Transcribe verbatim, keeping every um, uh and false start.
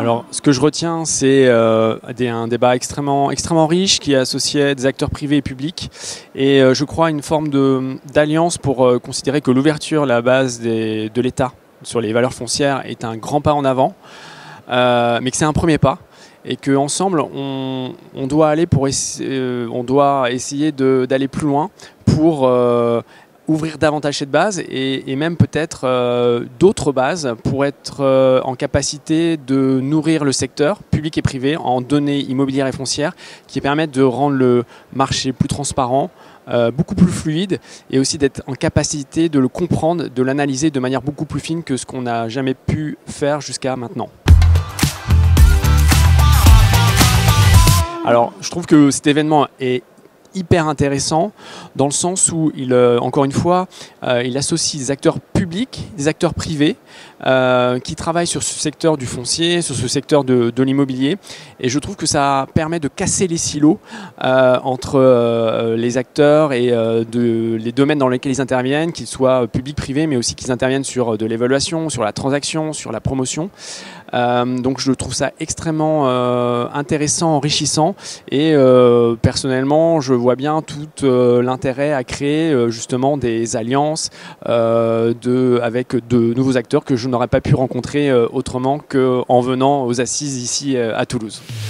Alors, ce que je retiens, c'est euh, des- un débat extrêmement, extrêmement riche qui associait des acteurs privés et publics. Et euh, je crois une forme de- d'alliance pour euh, considérer que l'ouverture, la base des- de l'État sur les valeurs foncières est un grand pas en avant, euh, mais que c'est un premier pas. Et qu'ensemble, on, on doit aller pour essa- euh, on doit essayer de- d'aller plus loin pour euh, ouvrir davantage cette base et, et même peut-être euh, d'autres bases pour être euh, en capacité de nourrir le secteur public et privé en données immobilières et foncières qui permettent de rendre le marché plus transparent, euh, beaucoup plus fluide et aussi d'être en capacité de le comprendre, de l'analyser de manière beaucoup plus fine que ce qu'on n'a jamais pu faire jusqu'à maintenant. Alors, je trouve que cet événement est hyper intéressant dans le sens où il, euh, encore une fois, euh, il associe des acteurs publics, des acteurs privés euh, qui travaillent sur ce secteur du foncier, sur ce secteur de, de l'immobilier. Et je trouve que ça permet de casser les silos euh, entre euh, les acteurs et euh, de, les domaines dans lesquels ils interviennent, qu'ils soient publics, privés, mais aussi qu'ils interviennent sur de l'évaluation, sur la transaction, sur la promotion. Euh, donc je trouve ça extrêmement euh, intéressant, enrichissant et euh, personnellement je vois bien tout euh, l'intérêt à créer euh, justement des alliances euh, de, avec de nouveaux acteurs que je n'aurais pas pu rencontrer euh, autrement qu'en venant aux assises ici euh, à Toulouse.